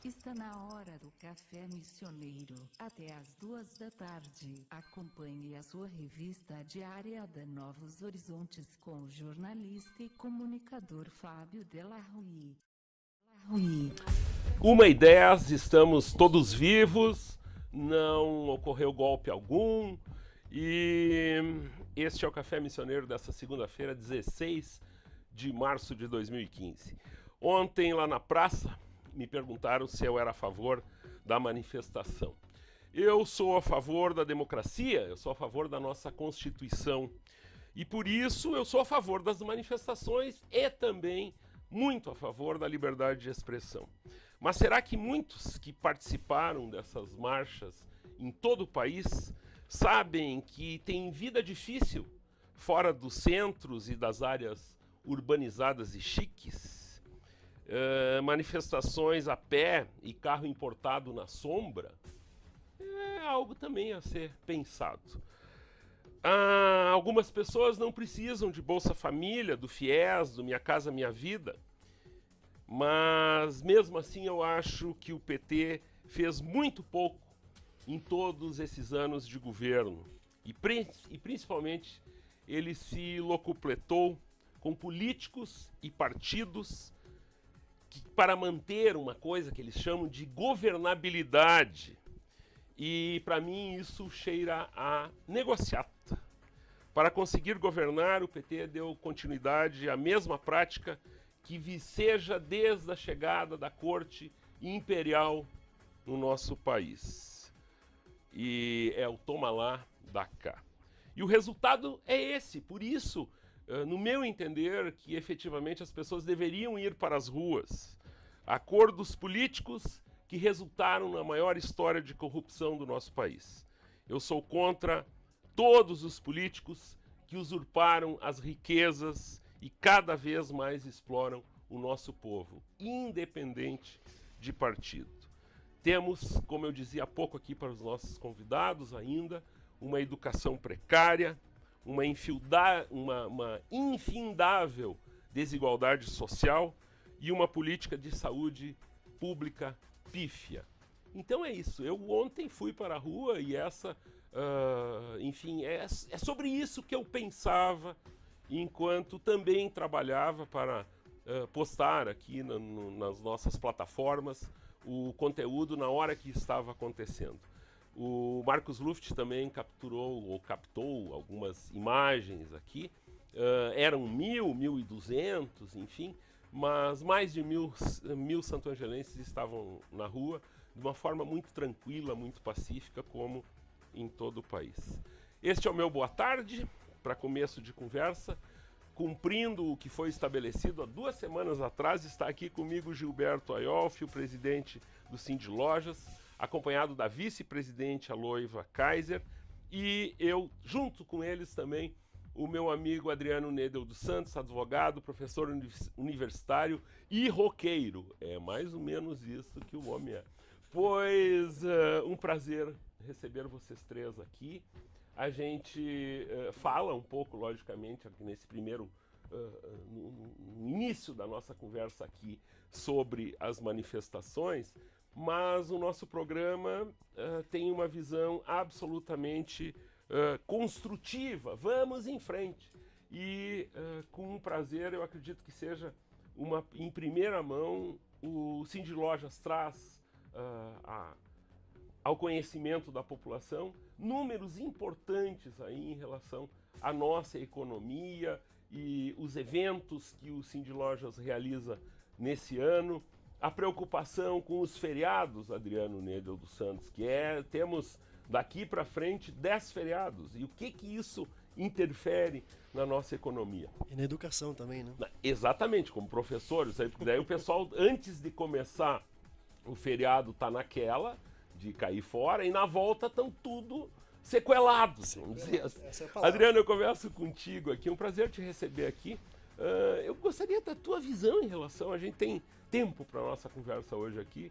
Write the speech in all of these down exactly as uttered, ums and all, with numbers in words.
Está na hora do Café Missioneiro, até às duas da tarde. Acompanhe a sua revista diária da Novos Horizontes com o jornalista e comunicador Fábio Della Rui. Uma e dez, estamos todos vivos, não ocorreu golpe algum e este é o Café Missioneiro dessa segunda-feira, dezesseis de março de dois mil e quinze. Ontem, lá na praça, me perguntaram se eu era a favor da manifestação. Eu sou a favor da democracia, eu sou a favor da nossa Constituição e por isso eu sou a favor das manifestações e também muito a favor da liberdade de expressão. Mas será que muitos que participaram dessas marchas em todo o país sabem que tem vida difícil fora dos centros e das áreas urbanizadas e chiques? Uh, manifestações a pé e carro importado na sombra é algo também a ser pensado. Ah, algumas pessoas não precisam de Bolsa Família, do FIES, do Minha Casa Minha Vida, mas mesmo assim eu acho que o P T fez muito pouco em todos esses anos de governo e, e principalmente ele se locupletou com políticos e partidos que, para manter uma coisa que eles chamam de governabilidade. E para mim isso cheira a negociata. Para conseguir governar, o P T deu continuidade à mesma prática que viceja desde a chegada da corte imperial no nosso país. E é o toma lá, dá cá. E o resultado é esse. Por isso, no meu entender, que efetivamente as pessoas deveriam ir para as ruas. Acordos políticos que resultaram na maior história de corrupção do nosso país. Eu sou contra todos os políticos que usurparam as riquezas e cada vez mais exploram o nosso povo, independente de partido. Temos, como eu dizia há pouco aqui para os nossos convidados ainda, uma educação precária, uma, infilda, uma, uma infindável desigualdade social e uma política de saúde pública pífia. Então é isso. Eu ontem fui para a rua e essa, uh, enfim, é, é sobre isso que eu pensava enquanto também trabalhava para uh, postar aqui na, no, nas nossas plataformas o conteúdo na hora que estava acontecendo. O Marcos Luft também capturou ou captou algumas imagens aqui. Uh, eram mil, mil e duzentos, enfim, mas mais de mil, mil santo-angelenses estavam na rua de uma forma muito tranquila, muito pacífica, como em todo o país. Este é o meu boa tarde, para começo de conversa. Cumprindo o que foi estabelecido há duas semanas atrás, está aqui comigo Gilberto Aiolfi, o presidente do Cindy Lojas, acompanhado da vice-presidente Aloiva Kaiser, e eu, junto com eles também, o meu amigo Adriano Nedel dos Santos, advogado, professor universitário e roqueiro. É mais ou menos isso que o homem é. Pois, uh, um prazer receber vocês três aqui. A gente uh, fala um pouco, logicamente, aqui nesse primeiro, uh, no, no início da nossa conversa aqui, sobre as manifestações, mas o nosso programa uh, tem uma visão absolutamente uh, construtiva. Vamos em frente. E uh, com um prazer, eu acredito que seja uma, em primeira mão, o Cindy Lojas traz uh, a ao conhecimento da população, números importantes aí em relação à nossa economia e os eventos que o Cindy Lojas realiza nesse ano, a preocupação com os feriados, Adriano Nedel dos Santos, que é, temos daqui para frente dez feriados, e o que que isso interfere na nossa economia. E na educação também, né? Na, exatamente, como professores, aí, daí o pessoal, antes de começar o feriado, tá naquela de cair fora, e na volta estão tudo sequelados, vamos dizer assim. É Adriano, eu converso contigo aqui, é um prazer te receber aqui. Uh, eu gostaria da tua visão em relação, a gente tem tempo para a nossa conversa hoje aqui,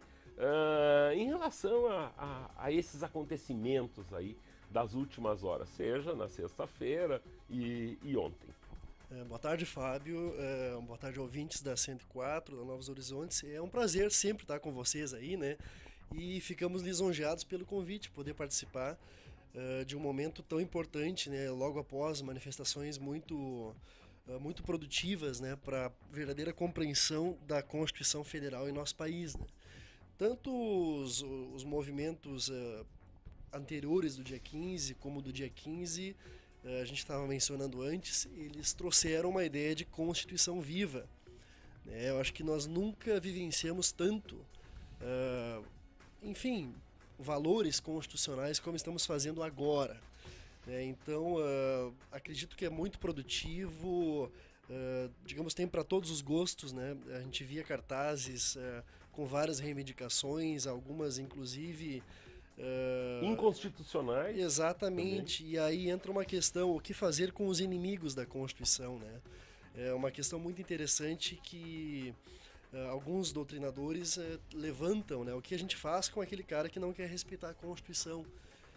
uh, em relação a, a, a esses acontecimentos aí das últimas horas, seja na sexta-feira e, e ontem. É, boa tarde, Fábio. É, boa tarde, ouvintes da cento e quatro, da Novos Horizontes. É um prazer sempre estar com vocês aí, né? E ficamos lisonjeados pelo convite, poder participar uh, de um momento tão importante, né? Logo após manifestações muito, uh, muito produtivas, né? Para a verdadeira compreensão da Constituição Federal em nosso país, né? Tanto os, os movimentos uh, anteriores do dia quinze, como do dia quinze, a gente estava mencionando antes, eles trouxeram uma ideia de Constituição viva. Né? Eu acho que nós nunca vivenciamos tanto, uh, enfim, valores constitucionais como estamos fazendo agora. Né? Então, uh, acredito que é muito produtivo, uh, digamos, tem para todos os gostos. Né? A gente via cartazes uh, com várias reivindicações, algumas inclusive... Uh, inconstitucionais. Exatamente, também. E aí entra uma questão, o que fazer com os inimigos da Constituição, né? É uma questão muito interessante que uh, alguns doutrinadores uh, levantam, né? O que a gente faz com aquele cara que não quer respeitar a Constituição?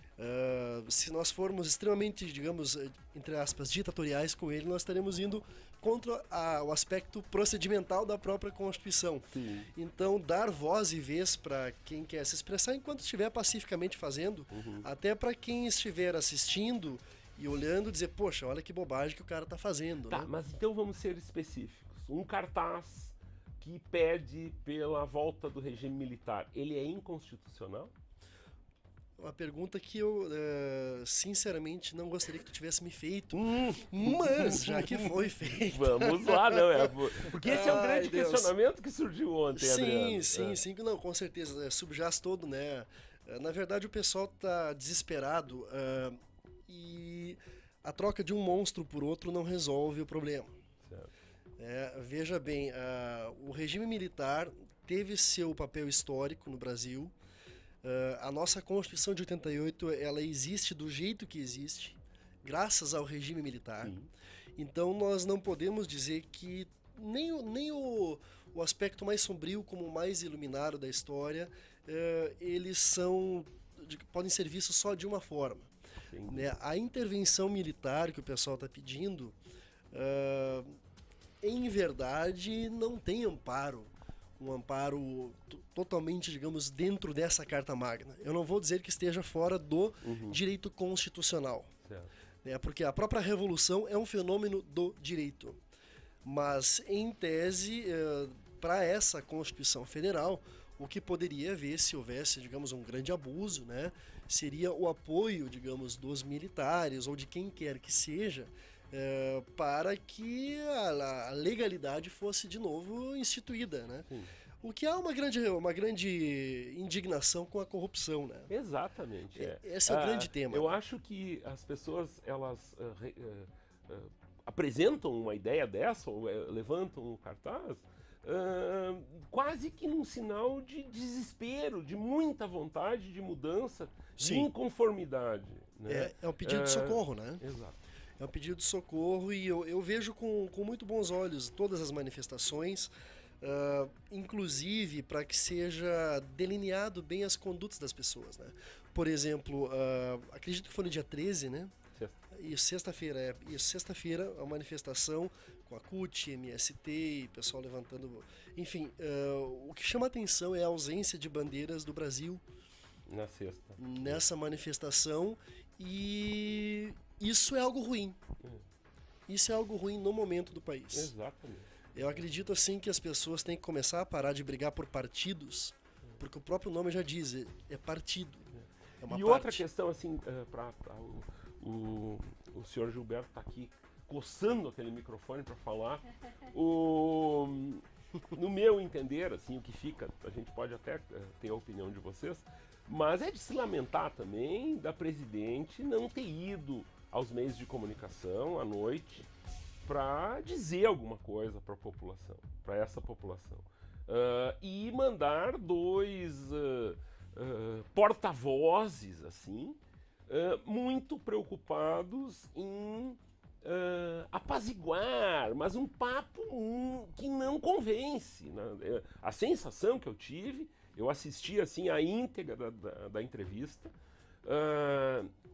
Uh, se nós formos extremamente, digamos, entre aspas, ditatoriais com ele, nós estaremos indo contra a, o aspecto procedimental da própria Constituição. Sim. Então, dar voz e vez para quem quer se expressar enquanto estiver pacificamente fazendo, uhum. até para quem estiver assistindo e olhando, dizer, poxa, olha que bobagem que o cara está fazendo. Tá, né? Mas então vamos ser específicos. Um cartaz que pede pela volta do regime militar, ele é inconstitucional? Uma pergunta que eu, uh, sinceramente, não gostaria que tu tivesse me feito. Hum. Mas, já que foi feito... Vamos lá, não é? Porque esse é um grande Ai, Deus. questionamento que surgiu ontem, Sim, Adriano. sim, é. sim. Não, com certeza. É, subjaz todo, né? Na verdade, o pessoal tá desesperado uh, e a troca de um monstro por outro não resolve o problema. Certo. É, veja bem, uh, o regime militar teve seu papel histórico no Brasil. Uh, a nossa Constituição de oitenta e oito, ela existe do jeito que existe, graças ao regime militar. Sim. Então nós não podemos dizer que nem, o, nem o, o aspecto mais sombrio como o mais iluminado da história, uh, eles são, de, podem ser vistos só de uma forma. Né? A intervenção militar que o pessoal está pedindo, uh, em verdade, não tem amparo. Um amparo totalmente, digamos, dentro dessa Carta Magna. Eu não vou dizer que esteja fora do uhum. direito constitucional. Certo. Né? Porque a própria Revolução é um fenômeno do direito. Mas, em tese, eh, para essa Constituição Federal, o que poderia haver, se houvesse, digamos, um grande abuso, né, seria o apoio, digamos, dos militares ou de quem quer que seja, É, para que a, a legalidade fosse de novo instituída, né? Sim. O que há uma grande, uma grande indignação com a corrupção, né? Exatamente. É. Esse é o ah, grande tema. Eu acho que as pessoas elas uh, re, uh, uh, apresentam uma ideia dessa ou uh, levantam um cartaz uh, quase que num sinal de desespero, de muita vontade de mudança, Sim. de inconformidade. Né? É, é um pedido de socorro, né? Exato. É um pedido de socorro e eu, eu vejo com, com muito bons olhos todas as manifestações, uh, inclusive para que seja delineado bem as condutas das pessoas, né? Por exemplo, uh, acredito que foi no dia treze, né? Sexta. Isso, sexta-feira, é. Isso, sexta-feira, a manifestação com a C U T, M S T, e pessoal levantando... Enfim, uh, o que chama atenção é a ausência de bandeiras do Brasil na sexta. Nessa manifestação e... Isso é algo ruim. Isso é algo ruim no momento do país. Exatamente. Eu acredito assim que as pessoas têm que começar a parar de brigar por partidos, porque o próprio nome já diz, é partido. É uma e parte. outra questão, assim, uh, pra, pra, o, o, o senhor Gilberto está aqui coçando aquele microfone para falar. O, no meu entender, assim, o que fica, a gente pode até uh, ter a opinião de vocês, mas é de se lamentar também da presidente não ter ido aos meios de comunicação à noite para dizer alguma coisa para a população, para essa população. Uh, e mandar dois uh, uh, porta-vozes, assim, uh, muito preocupados em uh, apaziguar, mas um papo um, que não convence. Né? A sensação que eu tive, eu assisti assim a íntegra da, da, da entrevista, uh,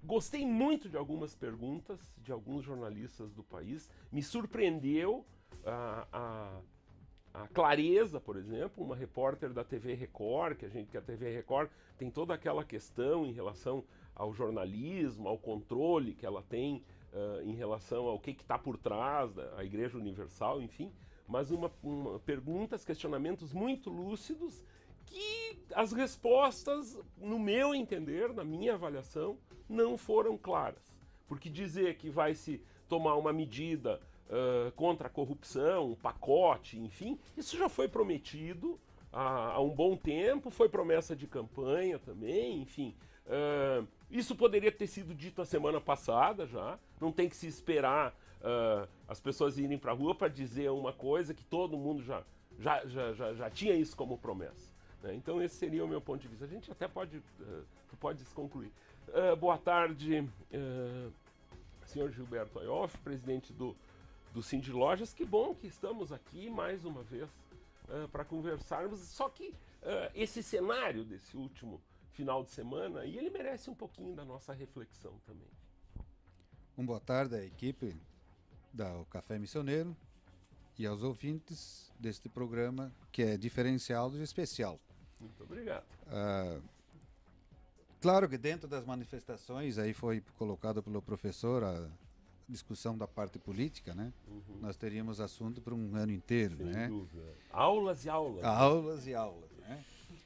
gostei muito de algumas perguntas de alguns jornalistas do país. Me surpreendeu a, a, a clareza, por exemplo, uma repórter da T V Record, que a gente que a T V Record tem toda aquela questão em relação ao jornalismo, ao controle que ela tem uh, em relação ao que está por trás da Igreja Universal, enfim, mas uma, uma perguntas, questionamentos muito lúcidos que as respostas, no meu entender, na minha avaliação, não foram claras. Porque dizer que vai se tomar uma medida uh, contra a corrupção, um pacote, enfim, isso já foi prometido há, há um bom tempo, foi promessa de campanha também, enfim. Uh, isso poderia ter sido dito a semana passada já, não tem que se esperar uh, as pessoas irem para a rua para dizer uma coisa que todo mundo já, já, já, já, já tinha isso como promessa. Né? Então esse seria o meu ponto de vista. A gente até pode, uh, pode concluir. Uh, boa tarde, uh, senhor Gilberto Aioff, presidente do, do Cindy Lojas. Que bom que estamos aqui mais uma vez uh, para conversarmos, só que uh, esse cenário desse último final de semana, e ele merece um pouquinho da nossa reflexão também. Um boa tarde à equipe da Café Missioneiro e aos ouvintes deste programa que é diferenciado e especial. Muito obrigado. Ah, claro que dentro das manifestações, aí foi colocado pelo professor a discussão da parte política, né? Uhum. Nós teríamos assunto para um ano inteiro, sem né? dúvida. Aulas e aulas. Aulas e aulas, né?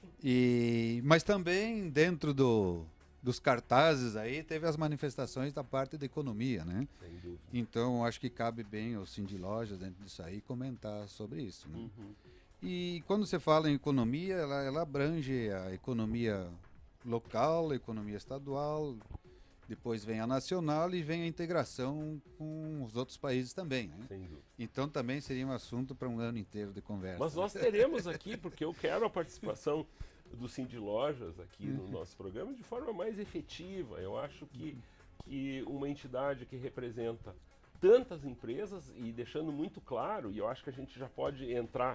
E, mas também dentro do, dos cartazes aí teve as manifestações da parte da economia, né? Sem dúvida. Então acho que cabe bem ao Cindy Lojas dentro disso aí comentar sobre isso, né? Uhum. E quando você fala em economia, ela, ela abrange a economia local, a economia estadual, depois vem a nacional e vem a integração com os outros países também, né? Sem dúvida. Então também seria um assunto para um ano inteiro de conversa. Mas nós teremos aqui, porque eu quero a participação do Cindy Lojas aqui no nosso programa de forma mais efetiva. Eu acho que, que uma entidade que representa tantas empresas, e deixando muito claro, e eu acho que a gente já pode entrar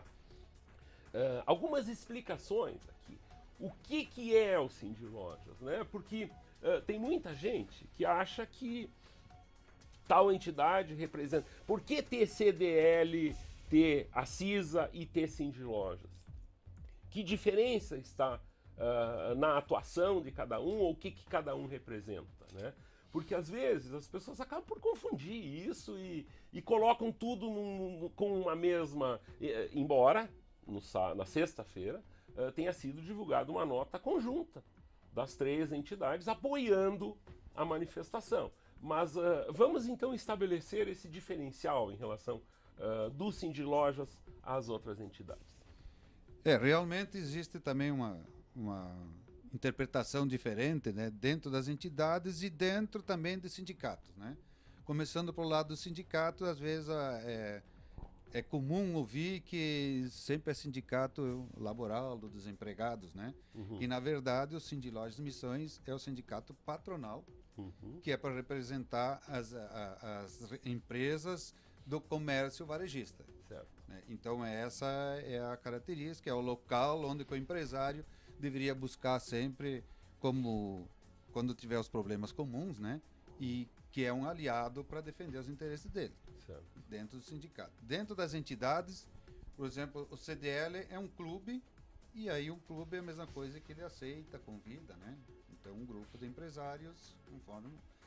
uh, algumas explicações aqui. O que, que é o Cindy Lojas, né? Porque uh, tem muita gente que acha que tal entidade representa... Por que ter C D L, ter a CISA e ter Cindy Lojas? Que diferença está uh, na atuação de cada um, ou o que, que cada um representa, né? Porque às vezes as pessoas acabam por confundir isso e, e colocam tudo num, com uma mesma... Eh, embora, no, na sexta-feira, uh, tenha sido divulgada uma nota conjunta das três entidades apoiando a manifestação. Mas uh, vamos então estabelecer esse diferencial em relação uh, do Cindy Lojas às outras entidades. É, realmente existe também uma, uma interpretação diferente, né, dentro das entidades e dentro também dos sindicatos, né? Começando pelo lado do sindicato, às vezes é, é comum ouvir que sempre é sindicato laboral dos desempregados, né? Uhum. E na verdade o Cindy Lojas Missões é o sindicato patronal, uhum, que é para representar as, a, as empresas do comércio varejista. Certo. Então essa é a característica, é o local onde o empresário deveria buscar sempre, como quando tiver os problemas comuns, né? E que é um aliado para defender os interesses dele, certo, dentro do sindicato. Dentro das entidades, por exemplo, o C D L é um clube, e aí o clube é a mesma coisa que ele aceita, convida, né? Então um grupo de empresários, conforme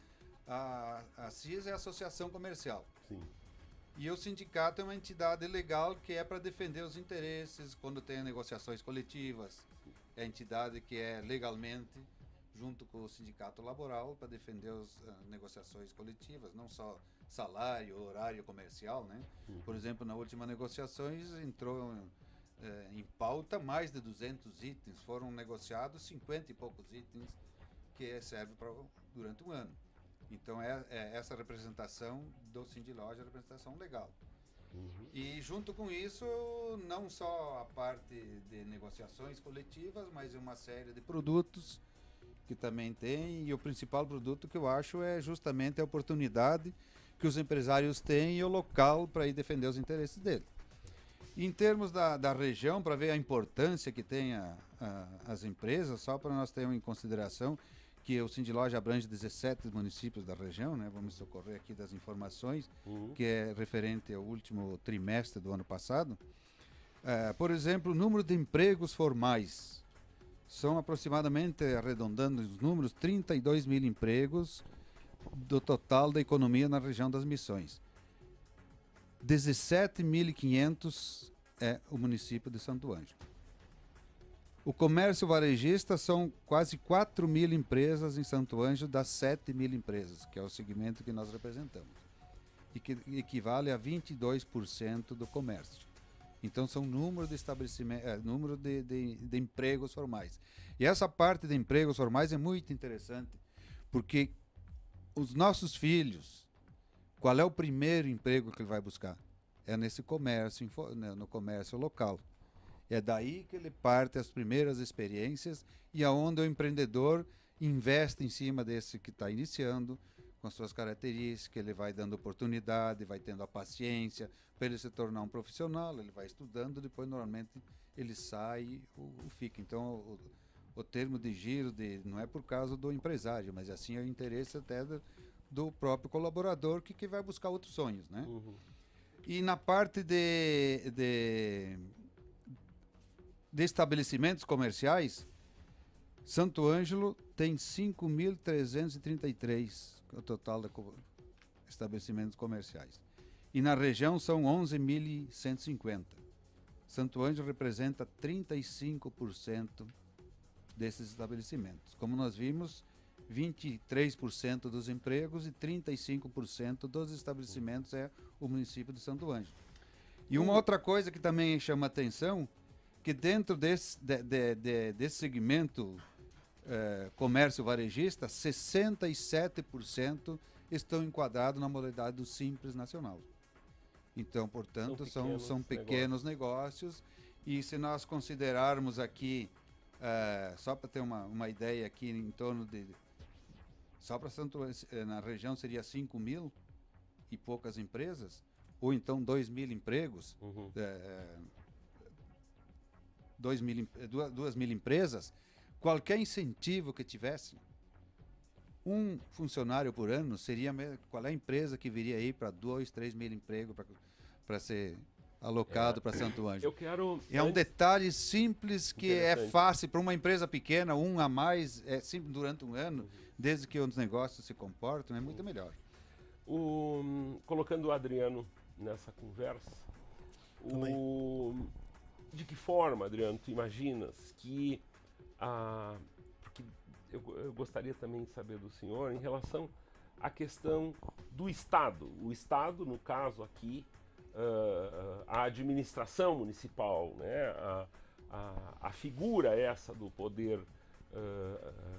a, a CIS é a Associação Comercial. Sim. E o sindicato é uma entidade legal que é para defender os interesses quando tem negociações coletivas. É a entidade que é legalmente, junto com o sindicato laboral, para defender as uh, negociações coletivas, não só salário, horário comercial, né? Uhum. Por exemplo, na última negociações entrou uh, em pauta mais de duzentos itens, foram negociados cinquenta e poucos itens que servem para durante um ano. Então é, é essa representação do Cindy Loja, a representação legal. Uhum. E junto com isso, não só a parte de negociações coletivas, mas uma série de produtos que também tem, e o principal produto que eu acho é justamente a oportunidade que os empresários têm e o local para ir defender os interesses dele. E em termos da, da região, para ver a importância que tem a, a, as empresas, só para nós termos em consideração que o Sindiloja abrange dezessete municípios da região, né? Vamos socorrer aqui das informações, Uhum. que é referente ao último trimestre do ano passado. Uh, por exemplo, o número de empregos formais. São aproximadamente, arredondando os números, trinta e dois mil empregos do total da economia na região das Missões. dezessete mil e quinhentos é o município de Santo Ângelo. O comércio varejista são quase quatro mil empresas em Santo Ângelo, das sete mil empresas, que é o segmento que nós representamos, e que equivale a vinte e dois por cento do comércio. Então, são número de estabelecimentos, é, número de, de, de empregos formais. E essa parte de empregos formais é muito interessante, porque os nossos filhos, qual é o primeiro emprego que ele vai buscar? É nesse comércio, no comércio local. É daí que ele parte as primeiras experiências e aonde o empreendedor investe em cima desse que está iniciando, com as suas características, ele vai dando oportunidade, vai tendo a paciência para ele se tornar um profissional, ele vai estudando, depois normalmente ele sai ou, ou fica. Então o, o termo de giro de, não é por causa do empresário, mas assim é o interesse até do, do próprio colaborador que, que vai buscar outros sonhos, né? Uhum. E na parte de, de, de estabelecimentos comerciais, Santo Ângelo tem cinco mil trezentos e trinta e três o total de estabelecimentos comerciais. E na região são onze mil cento e cinquenta. Santo Ângelo representa trinta e cinco por cento desses estabelecimentos. Como nós vimos, vinte e três por cento dos empregos e trinta e cinco por cento dos estabelecimentos é o município de Santo Ângelo. E uma outra coisa que também chama atenção, que dentro desse, de, de, de, desse segmento eh, comércio varejista, sessenta e sete por cento estão enquadrados na modalidade do Simples Nacional. Então, portanto, são pequenos, são, são pequenos negócios. negócios. E se nós considerarmos aqui, eh, só para ter uma, uma ideia aqui, em torno de... Só para Santo na região seria cinco mil e poucas empresas, ou então dois mil empregos, uhum. é, dois mil, duas, duas mil empresas, qualquer incentivo que tivesse, um funcionário por ano seria, qual é a empresa que viria aí para dois, três mil empregos para ser alocado é. para Santo Ângelo? Eu quero, é um detalhe simples que é fácil para uma empresa pequena, um a mais, é simples durante um ano, uhum. desde que os negócios se comportam, é muito uhum. melhor. O, colocando o Adriano nessa conversa, o, de que forma, Adriano, tu imaginas que a... Porque eu, eu gostaria também de saber do senhor em relação à questão do Estado. O Estado, no caso aqui, uh, a administração municipal, né? a, a, a figura essa do poder, uh,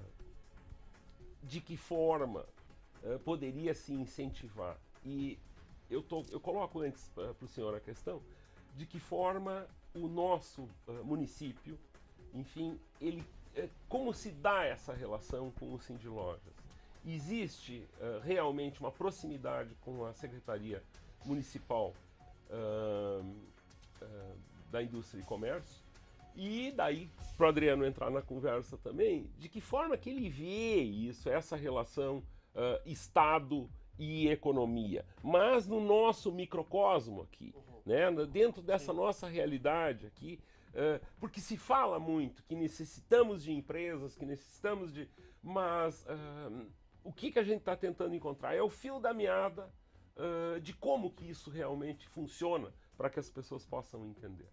de que forma uh, poderia se incentivar? E eu, tô, eu coloco antes uh, para o senhor a questão de que forma o nosso uh, município, enfim, ele, uh, como se dá essa relação com o Sindilojas? Existe uh, realmente uma proximidade com a Secretaria Municipal uh, uh, da Indústria e Comércio? E daí, para o Adriano entrar na conversa também, de que forma que ele vê isso, essa relação uh, Estado e economia, mas no nosso microcosmo aqui, uhum. né? Dentro dessa Sim. nossa realidade aqui, uh, porque se fala muito que necessitamos de empresas, que necessitamos de... Mas uh, o que, que a gente está tentando encontrar é o fio da meada uh, de como que isso realmente funciona para que as pessoas possam entender.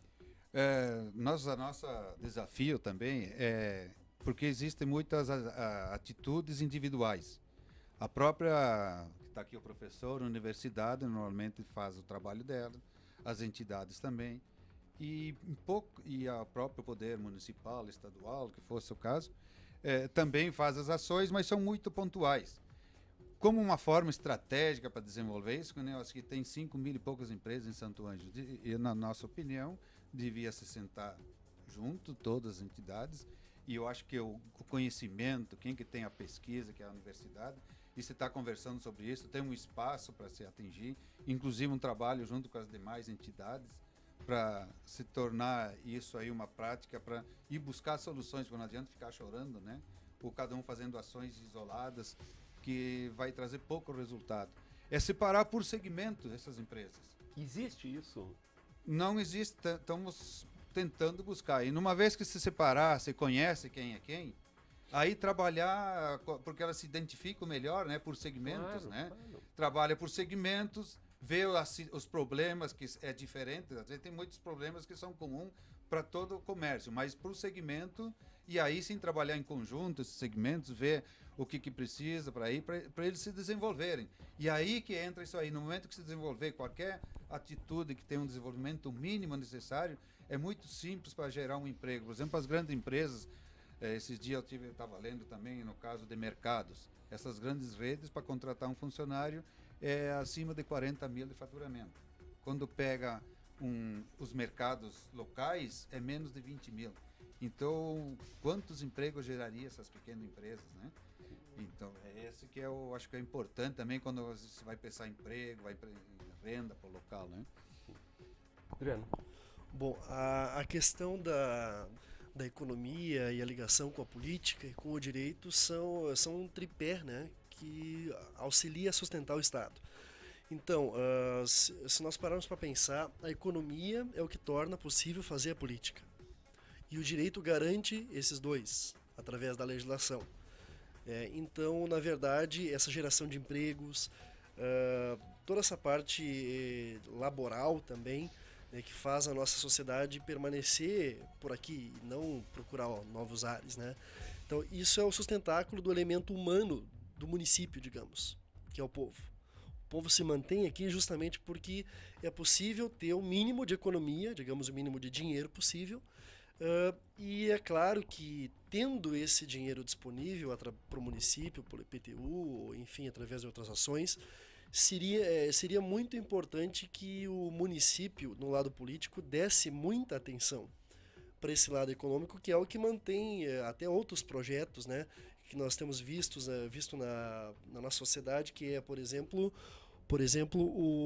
É, nós, a nossa desafio também é porque existem muitas a, a, atitudes individuais. A própria, que está aqui o professor, a universidade normalmente faz o trabalho dela, as entidades também, e um pouco e a próprio poder municipal, estadual, que fosse o caso, é, também faz as ações, mas são muito pontuais. Como uma forma estratégica para desenvolver isso, né, eu acho que tem cinco mil e poucas empresas em Santo Ângelo, e na nossa opinião, devia se sentar junto, todas as entidades, e eu acho que o, o conhecimento, quem que tem a pesquisa, que é a universidade, e se está conversando sobre isso, tem um espaço para se atingir, inclusive um trabalho junto com as demais entidades, para se tornar isso aí uma prática, para ir buscar soluções, porque não adianta ficar chorando, né? ou cada um fazendo ações isoladas, que vai trazer pouco resultado. É separar por segmento essas empresas. Existe isso? Não existe, estamos tentando buscar. E numa vez que se separar, você conhece quem é quem, aí trabalhar, porque elas se identificam melhor, né, por segmentos, Claro, né? claro. Trabalha por segmentos, vê as, os problemas que é diferente, às vezes tem muitos problemas que são comuns para todo o comércio, mas para o segmento, e aí sim trabalhar em conjunto esses segmentos, ver o que, que precisa para ir, para eles se desenvolverem. E aí que entra isso aí, no momento que se desenvolver qualquer atitude que tenha um desenvolvimento mínimo necessário, é muito simples para gerar um emprego. Por exemplo, as grandes empresas, eh, esses dias eu estava lendo também no caso de mercados, essas grandes redes para contratar um funcionário é acima de quarenta mil de faturamento. Quando pega um, os mercados locais, é menos de vinte mil. Então, quantos empregos geraria essas pequenas empresas, né? Então, é esse que eu acho que é importante também quando você vai pensar em emprego, vai em renda para o local, né? Adriano. Bom, a, a questão da, da economia e a ligação com a política e com o direito são, são um tripé, né, que auxilia a sustentar o Estado. Então, uh, se, se nós pararmos para pensar, a economia é o que torna possível fazer a política. E o direito garante esses dois, através da legislação. É, então, na verdade, essa geração de empregos, uh, toda essa parte eh, laboral também, né, que faz a nossa sociedade permanecer por aqui e não procurar ó, novos ares, né? Então, isso é o sustentáculo do elemento humano do município, digamos, que é o povo. O povo se mantém aqui justamente porque é possível ter o mínimo de economia, digamos, o mínimo de dinheiro possível. Uh, e é claro que, tendo esse dinheiro disponível para o município, pelo I P T U, ou enfim, através de outras ações, seria, é, seria muito importante que o município, no lado político, desse muita atenção para esse lado econômico, que é o que mantém é, até outros projetos, né, que nós temos vistos, é, visto na, na nossa sociedade, que é, por exemplo... Por exemplo,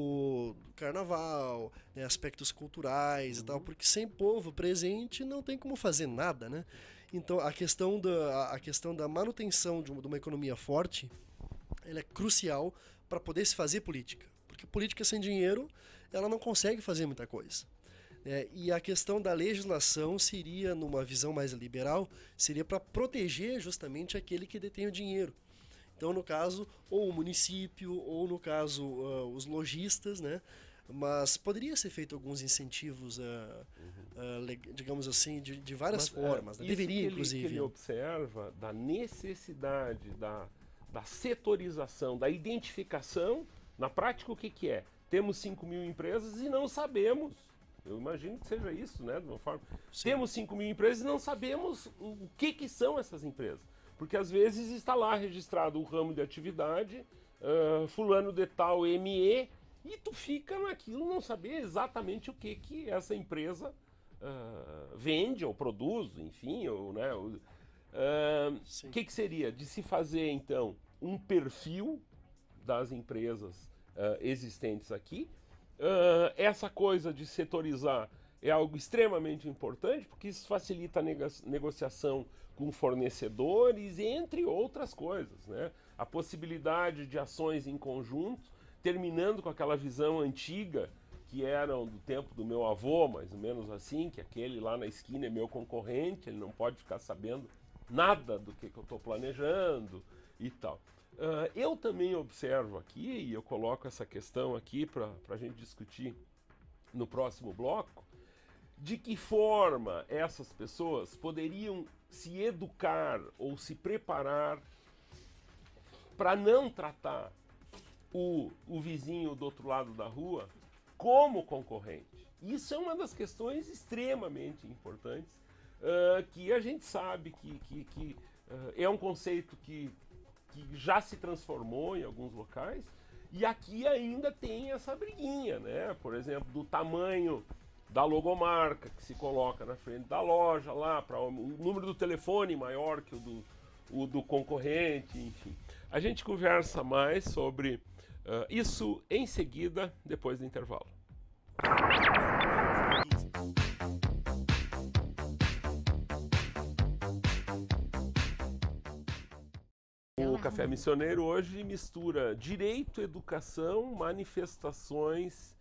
o carnaval, né, aspectos culturais uhum. e tal, porque sem povo presente não tem como fazer nada, né? Então, a questão da, a questão da manutenção de uma, de uma economia forte, ela é crucial para poder se fazer política. Porque política sem dinheiro, ela não consegue fazer muita coisa. É, e a questão da legislação seria, numa visão mais liberal, seria para proteger justamente aquele que detém o dinheiro. Então, no caso, ou o município, ou no caso, uh, os lojistas, né? Mas poderia ser feito alguns incentivos, uh, uhum. uh, digamos assim, de, de várias Mas, É, formas. Né? Deveria, que ele, inclusive. Que ele observa da necessidade da, da setorização, da identificação. Na prática, o que, que é? Temos cinco mil empresas e não sabemos. Eu imagino que seja isso, né? De uma forma. Sim. Temos cinco mil empresas e não sabemos o que, que são essas empresas. Porque às vezes está lá registrado o ramo de atividade, uh, fulano de tal M E, e tu fica naquilo não saber exatamente o que, que essa empresa uh, vende ou produz, enfim, ou, né, o uh, que, que seria? De se fazer, então, um perfil das empresas uh, existentes aqui. Uh, essa coisa de setorizar é algo extremamente importante, porque isso facilita a nego- negociação com fornecedores, entre outras coisas, né? A possibilidade de ações em conjunto, terminando com aquela visão antiga, que eram do tempo do meu avô, mais ou menos assim, que aquele lá na esquina é meu concorrente, ele não pode ficar sabendo nada do que, que eu estou planejando e tal. Uh, eu também observo aqui, e eu coloco essa questão aqui para a gente discutir no próximo bloco, de que forma essas pessoas poderiam se educar ou se preparar para não tratar o, o vizinho do outro lado da rua como concorrente. Isso é uma das questões extremamente importantes, uh, que a gente sabe que, que, que uh, é um conceito que, que já se transformou em alguns locais, e aqui ainda tem essa briguinha, né? Por exemplo, do tamanho da logomarca que se coloca na frente da loja lá, para o número do telefone maior que o do, o do concorrente, enfim. A gente conversa mais sobre uh, isso em seguida, depois do intervalo. com o Café Missioneiro hoje mistura direito, educação, manifestações,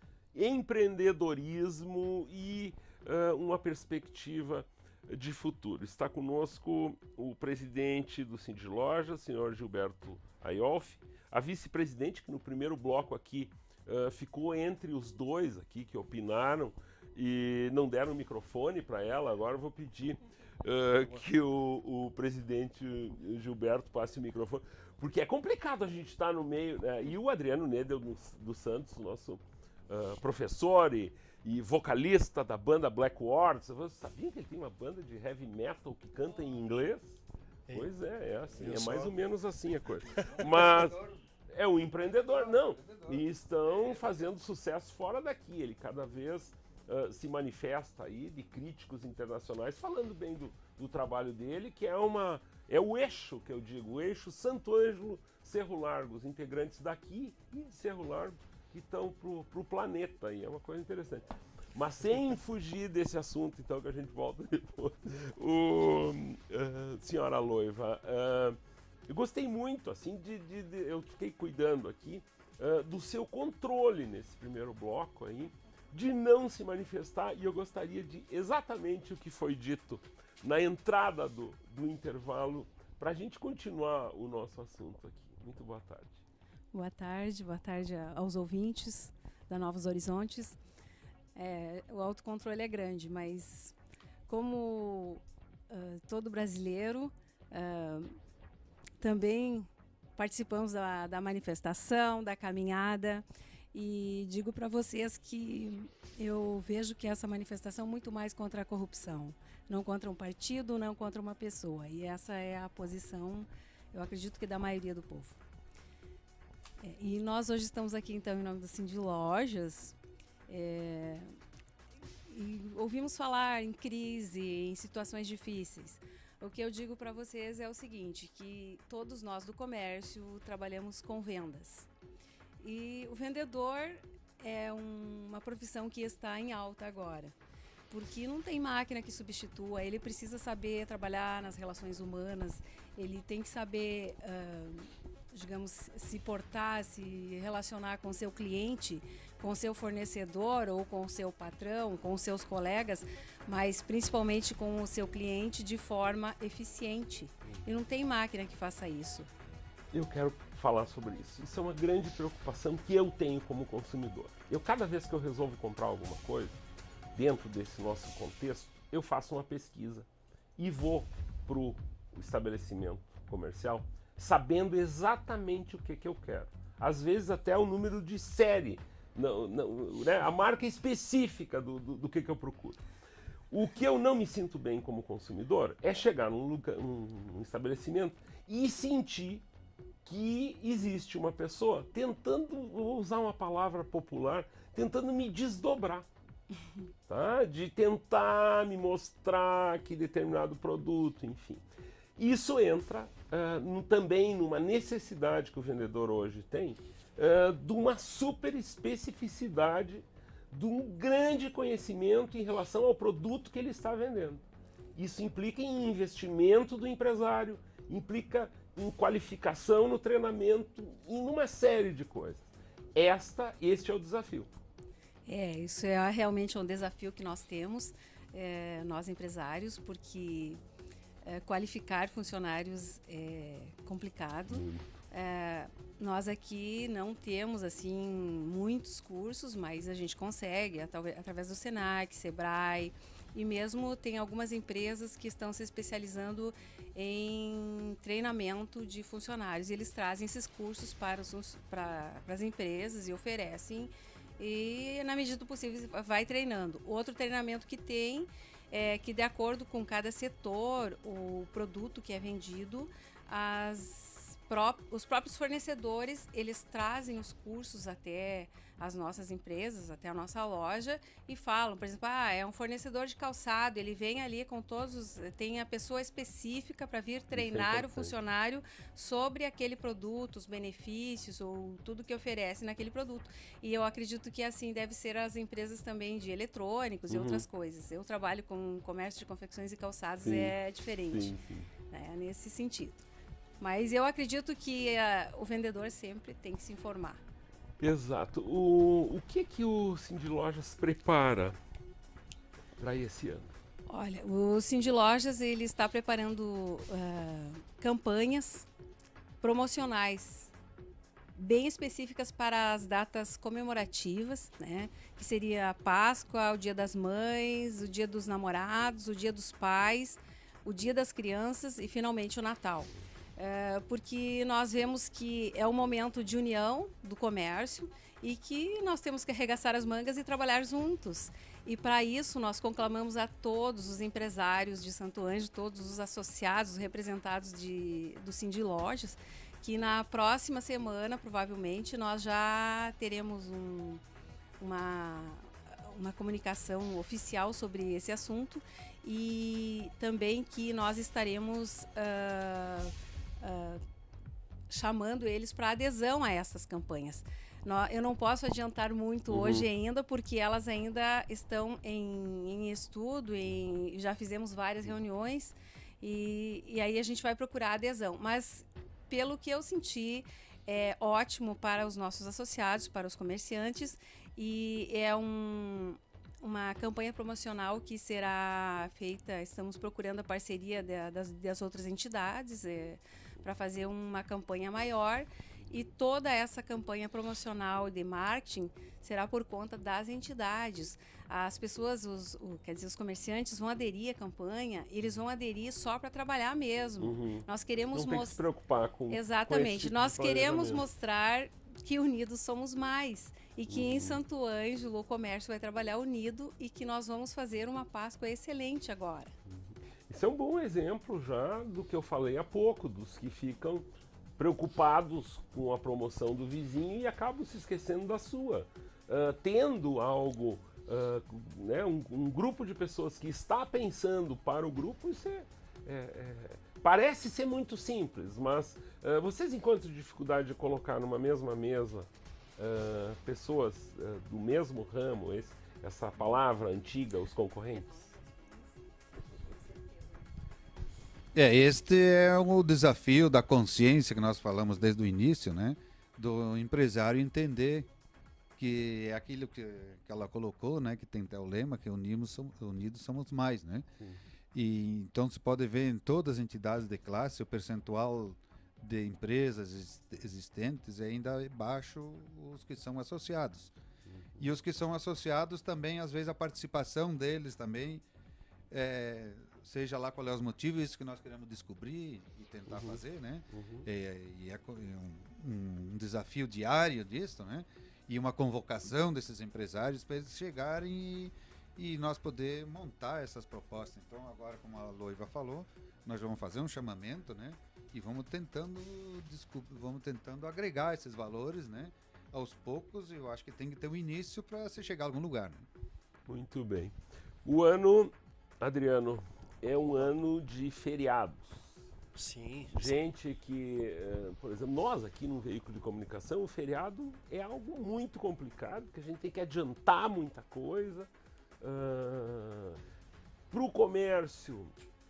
empreendedorismo e uh, uma perspectiva de futuro. Está conosco o presidente do Cindy Lojas, senhor Gilberto Aiolfi, a vice-presidente, que no primeiro bloco aqui uh, ficou entre os dois aqui que opinaram e não deram o microfone para ela. Agora eu vou pedir uh, que o, o presidente Gilberto passe o microfone, porque é complicado a gente estar no meio, né? E o Adriano Nedel dos, dos Santos, nosso uh, professor e, e vocalista da banda Black Wars. Você sabia que ele tem uma banda de heavy metal que canta em inglês? É. Pois é, é assim, Eu é só... mais ou menos assim a coisa. Mas é um empreendedor, não. E estão fazendo sucesso fora daqui. Ele cada vez uh, se manifesta aí de críticos internacionais falando bem do, do trabalho dele, que é uma é o eixo, que eu digo, o eixo Santo Ângelo, Cerro Largo, os integrantes daqui e de Cerro Largo que estão pro, pro planeta, e é uma coisa interessante. Mas sem fugir desse assunto, então, que a gente volta depois. O, uh, senhora Loiva, uh, eu gostei muito, assim, de, de, de eu fiquei cuidando aqui uh, do seu controle nesse primeiro bloco aí, de não se manifestar, e eu gostaria de exatamente o que foi dito na entrada do, do intervalo, para a gente continuar o nosso assunto aqui. Muito boa tarde. Boa tarde, boa tarde aos ouvintes da Novos Horizontes. É, o autocontrole é grande, mas como uh, todo brasileiro, uh, também participamos da, da manifestação, da caminhada, e digo para vocês que eu vejo que essa manifestação é muito mais contra a corrupção, não contra um partido, não contra uma pessoa, e essa é a posição, eu acredito que da maioria do povo. É, e nós hoje estamos aqui então em nome do Cindy Lojas, é, e ouvimos falar em crise, em situações difíceis. O que eu digo para vocês é o seguinte, que todos nós do comércio trabalhamos com vendas. E o vendedor é um, uma profissão que está em alta agora, porque não tem máquina que substitua, ele precisa saber trabalhar nas relações humanas, ele tem que saber, uh, digamos, se portar, se relacionar com o seu cliente, com o seu fornecedor ou com o seu patrão, com os seus colegas, mas principalmente com o seu cliente de forma eficiente. E não tem máquina que faça isso. Eu quero falar sobre isso. Isso é uma grande preocupação que eu tenho como consumidor. Eu, cada vez que eu resolvo comprar alguma coisa, dentro desse nosso contexto, eu faço uma pesquisa e vou para o estabelecimento comercial sabendo exatamente o que, que eu quero. Às vezes até o número de série, não, não, né, a marca específica do, do, do que, que eu procuro. O que eu não me sinto bem como consumidor é chegar num, lugar, num, num estabelecimento e sentir que existe uma pessoa tentando, vou usar uma palavra popular, tentando me desdobrar. Tá? De tentar me mostrar que determinado produto, enfim. Isso entra uh, no, também numa necessidade que o vendedor hoje tem uh, de uma super especificidade, de um grande conhecimento em relação ao produto que ele está vendendo. Isso implica em investimento do empresário, implica em qualificação no treinamento, em uma série de coisas. Esta, este é o desafio. É, isso é realmente um desafio que nós temos, é, nós empresários, porque é, qualificar funcionários é complicado. É, nós aqui não temos assim muitos cursos, mas a gente consegue através do Senac, Sebrae, e mesmo tem algumas empresas que estão se especializando em treinamento de funcionários. Eles trazem esses cursos para, os, para, para as empresas e oferecem, e na medida do possível vai treinando. Outro treinamento que tem é que, de acordo com cada setor, o produto que é vendido, as pró- os próprios fornecedores, eles trazem os cursos até as nossas empresas, até a nossa loja, e falam, por exemplo, ah, é um fornecedor de calçado, ele vem ali com todos os, tem a pessoa específica para vir treinar o funcionário sobre aquele produto, os benefícios ou tudo que oferece naquele produto. E eu acredito que assim deve ser as empresas também de eletrônicos uhum. e outras coisas. Eu trabalho com comércio de confecções e calçados, sim, é diferente, sim, sim. Né, nesse sentido. Mas eu acredito que uh, o vendedor sempre tem que se informar. Exato. O, o que que o Cindy Lojas prepara para esse ano? Olha, o Cindy Lojas ele está preparando uh, campanhas promocionais bem específicas para as datas comemorativas, né? Que seria a Páscoa, o Dia das Mães, o Dia dos Namorados, o Dia dos Pais, o Dia das Crianças e finalmente o Natal. É, porque nós vemos que é um momento de união do comércio e que nós temos que arregaçar as mangas e trabalhar juntos. E para isso nós conclamamos a todos os empresários de Santo Ângelo, todos os associados, representados de, do Cindy Lojas, que na próxima semana, provavelmente, nós já teremos um, uma, uma comunicação oficial sobre esse assunto e também que nós estaremos uh, uh, chamando eles para adesão a essas campanhas. No, eu não posso adiantar muito uhum. hoje ainda, porque elas ainda estão em, em estudo, em, já fizemos várias reuniões e, e aí a gente vai procurar adesão. Mas pelo que eu senti, é ótimo para os nossos associados, para os comerciantes, e é um, uma campanha promocional que será feita, estamos procurando a parceria de, das, das outras entidades é, para fazer uma campanha maior, e toda essa campanha promocional de marketing será por conta das entidades. As pessoas, os, o, quer dizer, os comerciantes vão aderir à campanha, eles vão aderir só para trabalhar mesmo. Uhum. Nós queremos Não tem que se preocupar com Exatamente. Com esse tipo Nós de queremos mostrar que unidos somos mais e que uhum. em Santo Ângelo o comércio vai trabalhar unido e que nós vamos fazer uma Páscoa excelente agora. Uhum. Isso é um bom exemplo já do que eu falei há pouco, dos que ficam preocupados com a promoção do vizinho e acabam se esquecendo da sua. Uh, tendo algo, uh, né, um, um grupo de pessoas que está pensando para o grupo, isso é, é, é, parece ser muito simples, mas uh, vocês encontram dificuldade de colocar numa mesma mesa uh, pessoas uh, do mesmo ramo, esse, essa palavra antiga, os concorrentes? É, este é o desafio da consciência que nós falamos desde o início, né? Do empresário entender que é aquilo que, que ela colocou, né? Que tem até o lema, que unimos, unidos somos mais, né? Sim. E então se pode ver em todas as entidades de classe o percentual de empresas existentes é ainda baixo os que são associados. Uhum. E os que são associados também, às vezes a participação deles também é, seja lá qual é os motivos, isso que nós queremos descobrir e tentar uhum. fazer, né? Uhum. É, e é um, um desafio diário disso, né? E uma convocação desses empresários para eles chegarem e, e nós poder montar essas propostas. Então, agora, como a Loiva falou, nós vamos fazer um chamamento, né? E vamos tentando, desculpa, vamos tentando agregar esses valores, né? Aos poucos, eu acho que tem que ter um início para se chegar a algum lugar, né? Muito bem. O ano, Adriano, é um ano de feriados. Sim. Gente que, uh, por exemplo, nós aqui no veículo de comunicação, o feriado é algo muito complicado, porque a gente tem que adiantar muita coisa. Uh, Para o comércio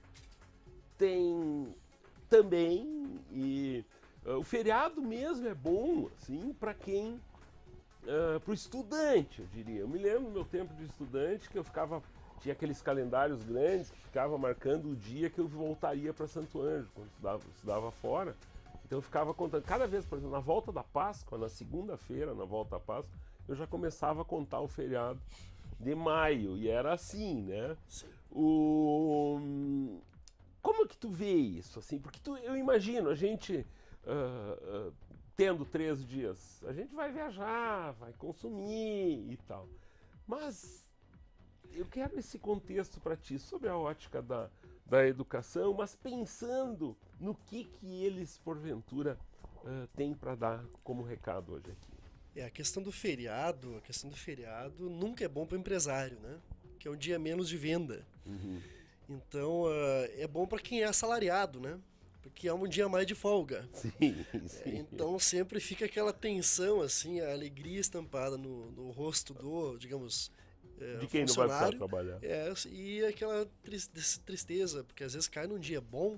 tem também, e uh, o feriado mesmo é bom, assim, para quem, uh, para o estudante, eu diria. Eu me lembro do meu tempo de estudante que eu ficava... Tinha aqueles calendários grandes que ficava marcando o dia que eu voltaria para Santo Ângelo, quando estudava, estudava fora. Então eu ficava contando, cada vez, por exemplo, na volta da Páscoa, na segunda-feira, na volta da Páscoa, eu já começava a contar o feriado de maio, e era assim, né? O... Como é que tu vê isso, assim? Porque tu, eu imagino, a gente, uh, uh, tendo três dias, a gente vai viajar, vai consumir e tal, mas... Eu quero esse contexto para ti, sobre a ótica da, da educação, mas pensando no que, que eles, porventura, uh, têm para dar como recado hoje aqui. É, a questão do feriado, a questão do feriado nunca é bom para o empresário, né? Que é um dia menos de venda. Uhum. Então, uh, é bom para quem é assalariado, né? Porque é um dia a mais de folga. Sim, sim. É, então, sempre fica aquela tensão, assim, a alegria estampada no, no rosto do, digamos... É, de quem não vai precisar trabalhar. É, e aquela tristeza, porque às vezes cai num dia bom,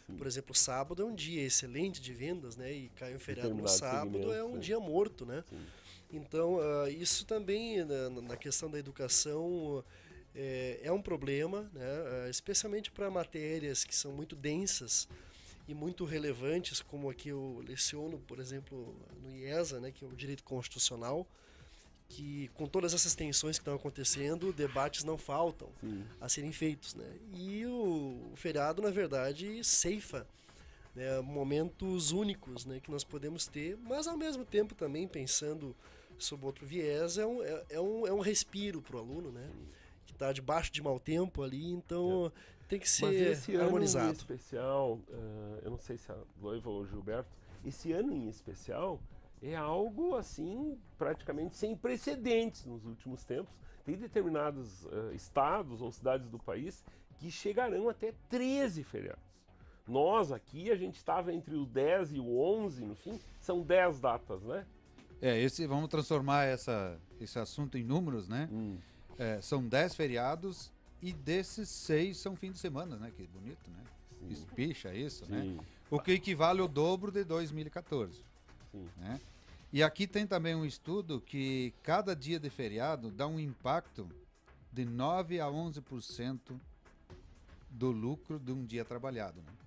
Por exemplo, sábado é um dia excelente de vendas, né? E cai um feriado no Determinados sábado, é segmentos, um né? dia morto, né? Sim. Então, ah, isso também, na, na questão da educação, é, é um problema, né? Ah, especialmente para matérias que são muito densas e muito relevantes, como aqui eu leciono, por exemplo, no IESA, né? Que é o direito constitucional, que com todas essas tensões que estão acontecendo, debates não faltam Sim. a serem feitos, né? E o, o feriado, na verdade, ceifa, né, momentos únicos, né, que nós podemos ter, mas ao mesmo tempo também pensando sob outro viés, é um, é, é um, é um respiro para o aluno, né, que está debaixo de mau tempo ali, então é. tem que Mas ser esse ano em harmonizado. especial, uh, eu não sei se a Loiva ou o Gilberto, esse ano em especial é algo assim praticamente sem precedentes nos últimos tempos. Tem determinados uh, estados ou cidades do país que chegarão até treze feriados. Nós aqui, a gente estava entre o dez e o onze, no fim, são dez datas, né? É, esse, vamos transformar essa, esse assunto em números, né? Hum. É, são dez feriados e desses seis são fim de semana, né? Que bonito, né? Sim. Espicha isso, Sim. né? O que equivale ao dobro de dois mil e quatorze. Sim. Né? E aqui tem também um estudo que cada dia de feriado dá um impacto de nove a onze por cento do lucro de um dia trabalhado, né?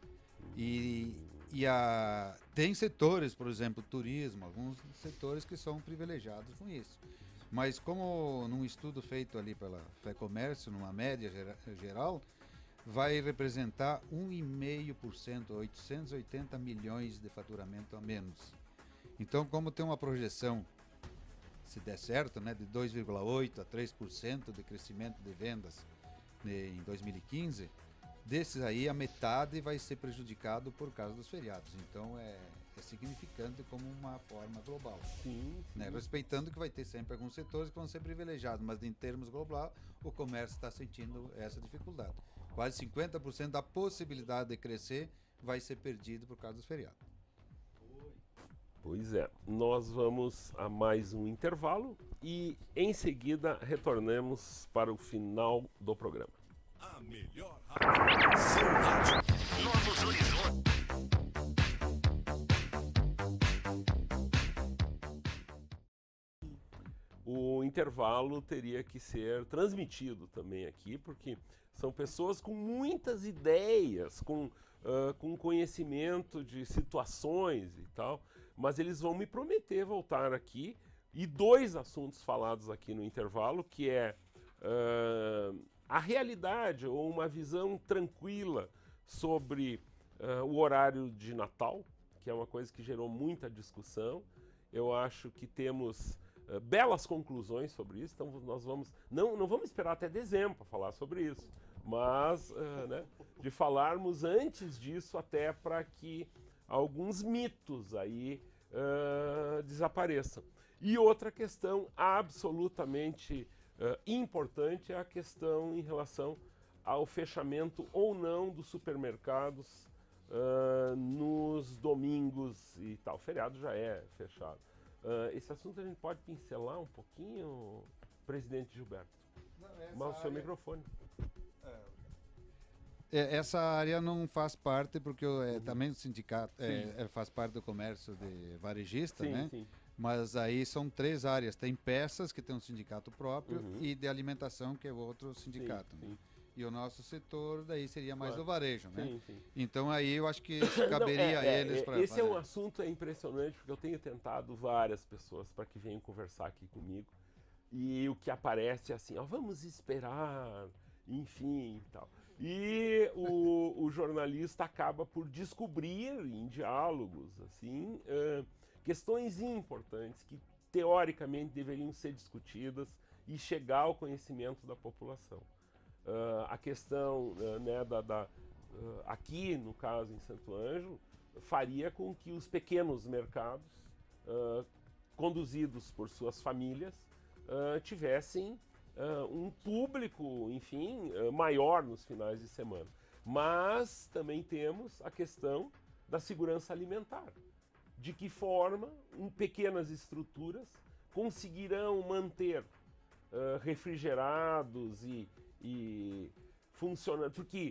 E, e a, tem setores, por exemplo, turismo, alguns setores que são privilegiados com isso. Mas como num estudo feito ali pela FEComércio, numa média gera, geral, vai representar um vírgula cinco por cento, oitocentos e oitenta milhões de faturamento a menos. Então, como tem uma projeção, se der certo, né, de dois vírgula oito por cento a três por cento de crescimento de vendas né, em dois mil e quinze, desses aí a metade vai ser prejudicado por causa dos feriados. Então é, é significante como uma forma global. Sim, sim. Né? Respeitando que vai ter sempre alguns setores que vão ser privilegiados, mas em termos global o comércio está sentindo essa dificuldade. Quase cinquenta por cento da possibilidade de crescer vai ser perdido por causa dos feriados. Pois é, nós vamos a mais um intervalo e em seguida retornamos para o final do programa. A melhor rádio, seu rádio, Novos Horizontes. O intervalo teria que ser transmitido também aqui, porque são pessoas com muitas ideias, com, uh, com conhecimento de situações e tal, mas eles vão me prometer voltar aqui e dois assuntos falados aqui no intervalo, que é uh, a realidade ou uma visão tranquila sobre uh, o horário de Natal, que é uma coisa que gerou muita discussão. Eu acho que temos uh, belas conclusões sobre isso, então nós vamos, não, não vamos esperar até dezembro para falar sobre isso, mas uh, né, de falarmos antes disso até para que alguns mitos aí uh, desapareçam. E outra questão absolutamente uh, importante é a questão em relação ao fechamento ou não dos supermercados uh, nos domingos e tal. O feriado já é fechado. Uh, esse assunto a gente pode pincelar um pouquinho, presidente Gilberto? Não, essa Mas o seu área- microfone. É, essa área não faz parte, porque é, também o sindicato é, é, faz parte do comércio de varejista, Sim, né? sim. Mas aí são três áreas. Tem peças, que tem um sindicato próprio, Uhum. e de alimentação, que é outro sindicato. Sim, né? sim. E o nosso setor, daí seria mais Claro. do varejo, né? Sim, sim. Então aí eu acho que isso caberia Não, a é, é, eles é, para esse é um assunto é impressionante, porque eu tenho tentado várias pessoas para que venham conversar aqui comigo. E o que aparece é assim, ó, vamos esperar, enfim e tal. E o, o jornalista acaba por descobrir em diálogos assim uh, questões importantes que teoricamente deveriam ser discutidas e chegar ao conhecimento da população. Uh, a questão uh, né, da, da, uh, aqui, no caso em Santo Ângelo, faria com que os pequenos mercados, uh, conduzidos por suas famílias, uh, tivessem uh, um público, enfim, uh, maior nos finais de semana. Mas também temos a questão da segurança alimentar. De que forma um, pequenas estruturas conseguirão manter uh, refrigerados e, e funcionando? Porque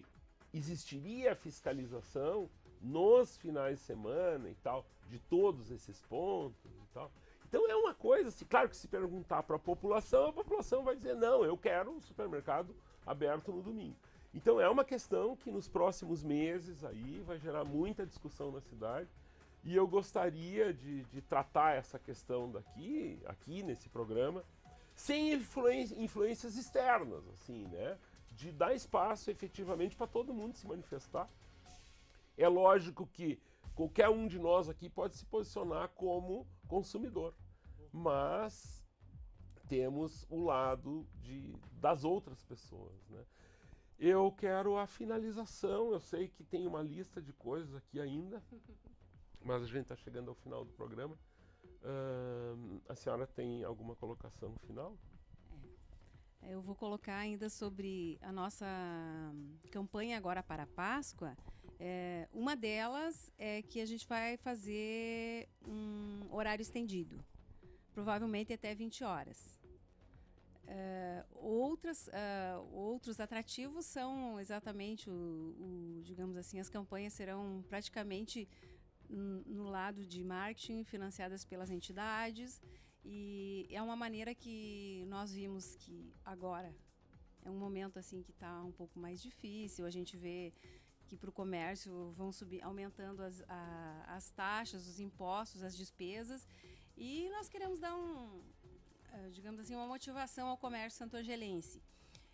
existiria a fiscalização nos finais de semana e tal, de todos esses pontos e tal. Então é uma coisa, assim, claro que se perguntar para a população, a população vai dizer, não, eu quero um supermercado aberto no domingo. Então é uma questão que nos próximos meses aí vai gerar muita discussão na cidade, e eu gostaria de, de tratar essa questão daqui, aqui nesse programa, sem influências externas, assim, né? De dar espaço efetivamente para todo mundo se manifestar. É lógico que qualquer um de nós aqui pode se posicionar como consumidor, mas temos o lado de, das outras pessoas, né? Eu quero a finalização, eu sei que tem uma lista de coisas aqui ainda, mas a gente está chegando ao final do programa. Uh, a senhora tem alguma colocação final? É, eu vou colocar ainda sobre a nossa campanha agora para a Páscoa. É, uma delas é que a gente vai fazer um horário estendido, provavelmente até vinte horas. É, outras, uh, outros atrativos são exatamente, o, o, digamos assim, as campanhas serão praticamente no lado de marketing, financiadas pelas entidades, e é uma maneira que nós vimos que agora é um momento assim que está um pouco mais difícil. A gente vê que para o comércio vão subir, aumentando as, a, as taxas, os impostos, as despesas, e nós queremos dar um, digamos assim, uma motivação ao comércio santo-angelense.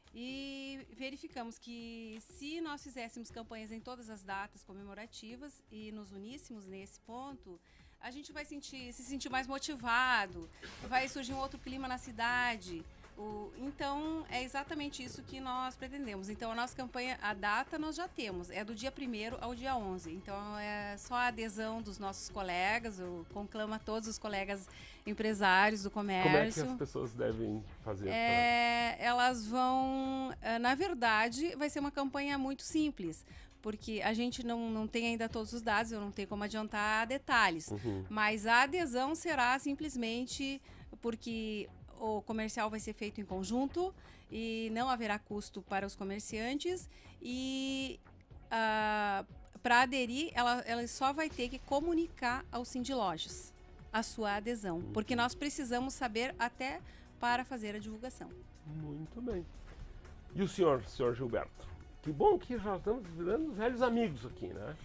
E verificamos que se nós fizéssemos campanhas em todas as datas comemorativas e nos uníssemos nesse ponto, a gente vai sentir, se sentir mais motivado, vai surgir um outro clima na cidade. O, então, é exatamente isso que nós pretendemos. Então, a nossa campanha, a data nós já temos, é do dia primeiro ao dia onze. Então, é só a adesão dos nossos colegas, eu conclamo a todos os colegas empresários do comércio. Como é que as pessoas devem fazer? É, pra... Elas vão... Na verdade, vai ser uma campanha muito simples, porque a gente não, não tem ainda todos os dados, eu não tenho como adiantar detalhes. Uhum. Mas a adesão será simplesmente porque o comercial vai ser feito em conjunto e não haverá custo para os comerciantes, e uh, para aderir, ela, ela só vai ter que comunicar ao Sindilojas a sua adesão, porque nós precisamos saber até para fazer a divulgação. Muito bem. E o senhor, senhor Gilberto? Que bom que já estamos virando velhos amigos aqui, né?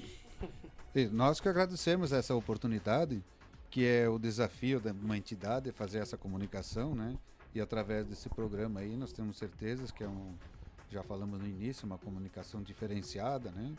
E nós que agradecemos essa oportunidade, que é o desafio de uma entidade fazer essa comunicação, né? E através desse programa aí nós temos certezas que é um, já falamos no início, uma comunicação diferenciada, né?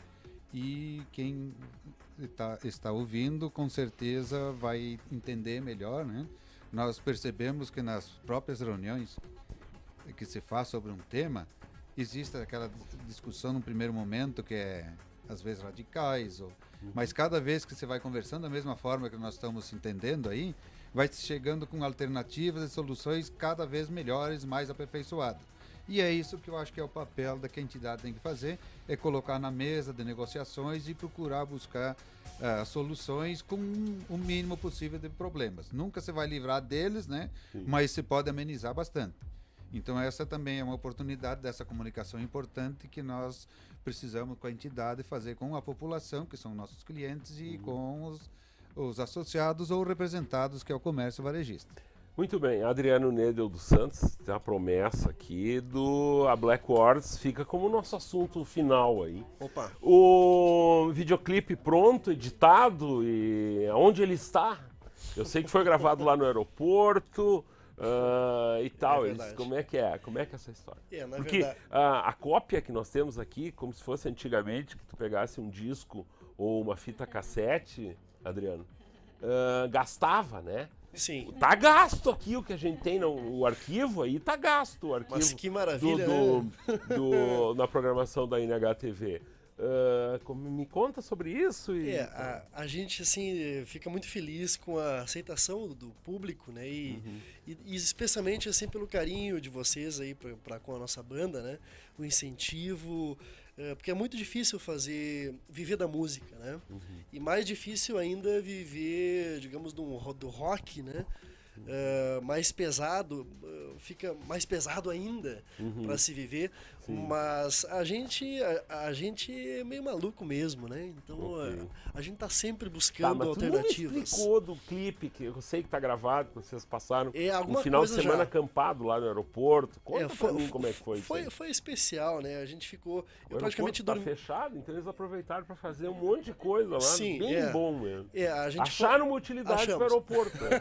E quem está, está ouvindo com certeza vai entender melhor, né? Nós percebemos que nas próprias reuniões que se faz sobre um tema, existe aquela discussão no primeiro momento que é às vezes radicais, ou, mas cada vez que você vai conversando da mesma forma que nós estamos entendendo aí, vai chegando com alternativas e soluções cada vez melhores, mais aperfeiçoadas. E é isso que eu acho que é o papel da que a entidade tem que fazer, é colocar na mesa de negociações e procurar buscar uh, soluções com o mínimo possível de problemas. Nunca se vai livrar deles, né? Sim. Mas se pode amenizar bastante. Então essa também é uma oportunidade dessa comunicação importante que nós precisamos com a entidade fazer com a população, que são nossos clientes, e uhum. com os, os associados ou representados, que é o comércio varejista. Muito bem, Adriano Nedel dos Santos, tem a promessa aqui do a Black Words, fica como nosso assunto final aí. Opa! O videoclipe pronto, editado, e onde ele está? Eu sei que foi gravado lá no aeroporto, Uh, e tal, é eles, como é que é? Como é que é essa história? É, na Porque verdade... uh, a cópia que nós temos aqui, como se fosse antigamente, que tu pegasse um disco ou uma fita cassete, Adriano, uh, gastava, né? Sim. Tá gasto aqui o que a gente tem no o arquivo aí, tá gasto o arquivo. Mas que maravilha, do, né? do, do, na programação da N H T V. Uh, como, me conta sobre isso. E, é, a, a gente assim fica muito feliz com a aceitação do público, né? E, uhum. e, e especialmente assim pelo carinho de vocês aí pra, pra, com a nossa banda, né? O incentivo, uh, porque é muito difícil fazer viver da música, né? Uhum. E mais difícil ainda viver, digamos, do, do rock, né? uh, mais pesado, uh, fica mais pesado ainda Uhum. para se viver. Sim. Mas a gente, a, a gente é meio maluco mesmo, né? Então Ok. uh, a gente tá sempre Tá, buscando mas tu não me alternativas. explicou do clipe, que eu sei que tá gravado, que vocês passaram É, um alguma final de coisa semana já. acampado lá no aeroporto. Conta É, pra mim como é que foi isso Foi, aí. foi especial, né? A gente ficou. O Eu praticamente aeroporto tá dormi. fechado, então eles aproveitaram pra fazer um monte de coisa lá, Sim, bem é. bom mesmo. É, a gente Acharam uma utilidade Achamos. pro aeroporto. né?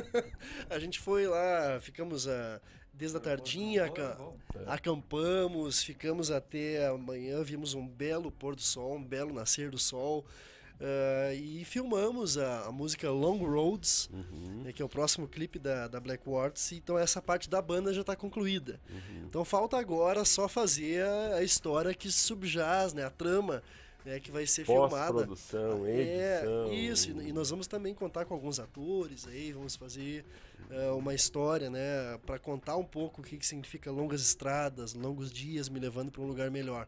A gente foi lá, ficamos a, desde a tardinha, aca- acampamos, ficamos até amanhã, vimos um belo pôr do sol, um belo nascer do sol. ah, e filmamos a, a música Long Roads, Uhum, né, que é o próximo clipe da, da Black Warts. Então essa parte da banda já está concluída. uhum. Então falta agora só fazer a, a história que subjaz, né, a trama, né, que vai ser filmada. Pós-produção, É, edição. isso, e e nós vamos também contar com alguns atores aí, vamos fazer eh, uma história, né, para contar um pouco o que, que significa longas estradas, longos dias me levando para um lugar melhor.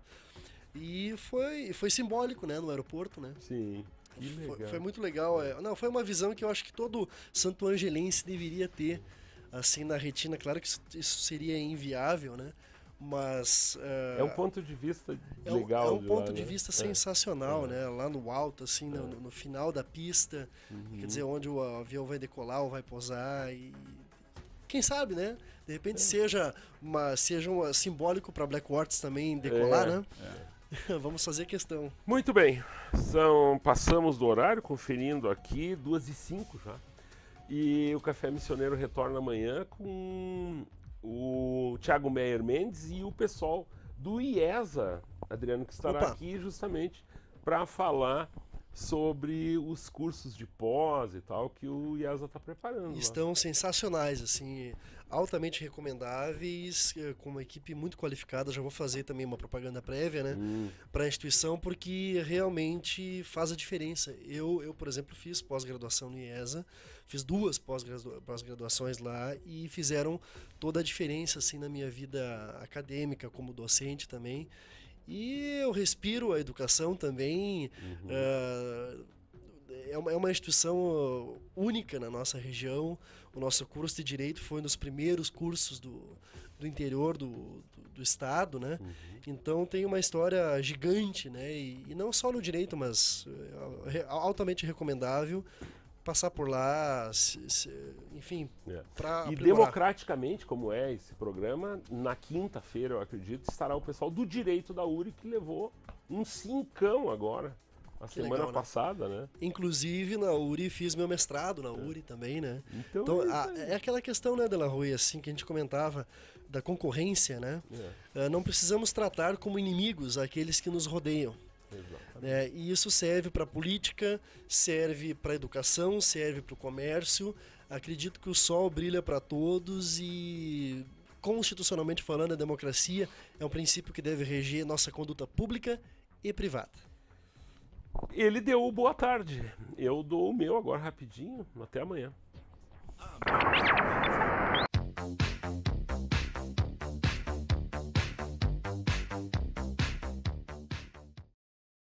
E foi, foi simbólico, né, no aeroporto, né? Sim, que Foi, legal. foi muito legal. é. Não, foi uma visão que eu acho que todo santo angelense deveria ter, assim, na retina. Claro que isso, isso seria inviável, né? Mas É um ponto de vista é um, legal é um de ponto lá, de né? vista É. sensacional, é. né? Lá no alto, assim, no, no final da pista, Uhum. quer dizer, onde o avião vai decolar ou vai pousar e quem sabe, né? De É. repente seja uma seja um simbólico para Black Warts também decolar, É. né? Vamos fazer questão. Muito bem, são, passamos do horário, conferindo aqui, duas e cinco já. E o Café Missioneiro retorna amanhã com o Thiago Meyer Mendes e o pessoal do IESA, Adriano, que estará Opa. aqui justamente para falar sobre os cursos de pós e tal que o IESA está preparando. lá. Estão sensacionais, assim, altamente recomendáveis, eh, com uma equipe muito qualificada. Já vou fazer também uma propaganda prévia, né? Hum, Para a instituição, porque realmente faz a diferença. Eu, eu por exemplo, fiz pós-graduação no IESA, fiz duas pós-gradua- pós-graduações lá e fizeram toda a diferença assim na minha vida acadêmica, como docente também. E eu respiro a educação também. uhum. ah, é uma, é uma instituição única na nossa região. O nosso curso de Direito foi um dos primeiros cursos do, do interior do, do, do estado, né? Uhum. Então tem uma história gigante, né? E, e não só no direito, mas é, re- altamente recomendável passar por lá, se- se- enfim, É. para E democraticamente, como é esse programa, na quinta-feira, eu acredito, estará o pessoal do Direito da U R I, que levou um cincão agora, a Que semana legal, né? passada, né? Inclusive na U R I fiz meu mestrado na U R I também, né? Então, Então é, a- isso aí. é aquela questão, né, Dela Rui, assim que a gente comentava da concorrência, né? É, Ah, não precisamos tratar como inimigos aqueles que nos rodeiam. exatamente. Né? E isso serve para a política, serve para a educação, serve para o comércio. Acredito que o sol brilha para todos e, constitucionalmente falando, a democracia é um princípio que deve reger nossa conduta pública e privada. Ele deu o boa tarde. Eu dou o meu agora rapidinho. Até amanhã.